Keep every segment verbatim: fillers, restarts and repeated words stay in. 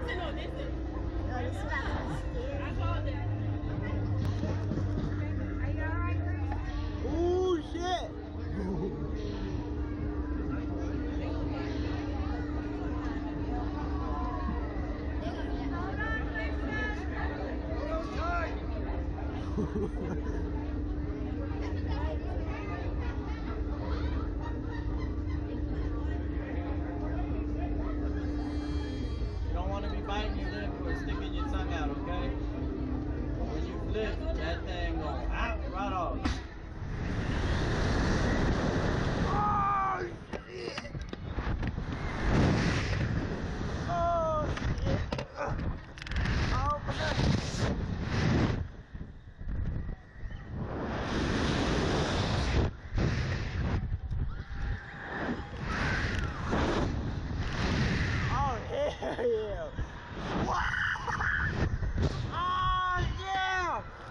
this is not scary. Are you alright, Chris? Oh shit! You don't want to be biting your lip or sticking your tongue out, okay? When you flip, that thing will out right off. Oh shit! Oh shit! Oh my god! Oh hell yeah! Wow! Oh yeah!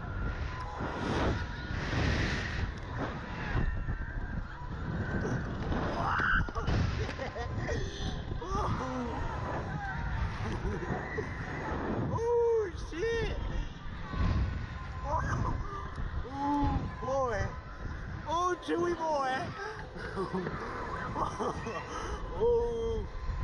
Oh shit! Oh boy! Oh chewy boy! Oh!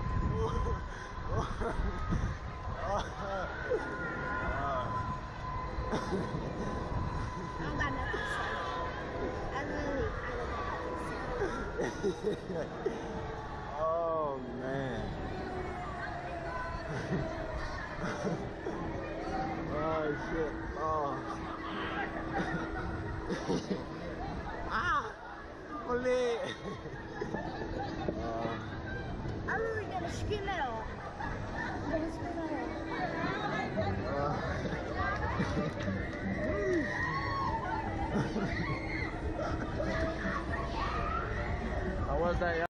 I don't got nothing to say. I really, I don't got nothing to say. Oh man. Oh shit. Oh. Ah! My leg. Uh, I'm really gonna scream it all. I'm gonna scream it all. How was that?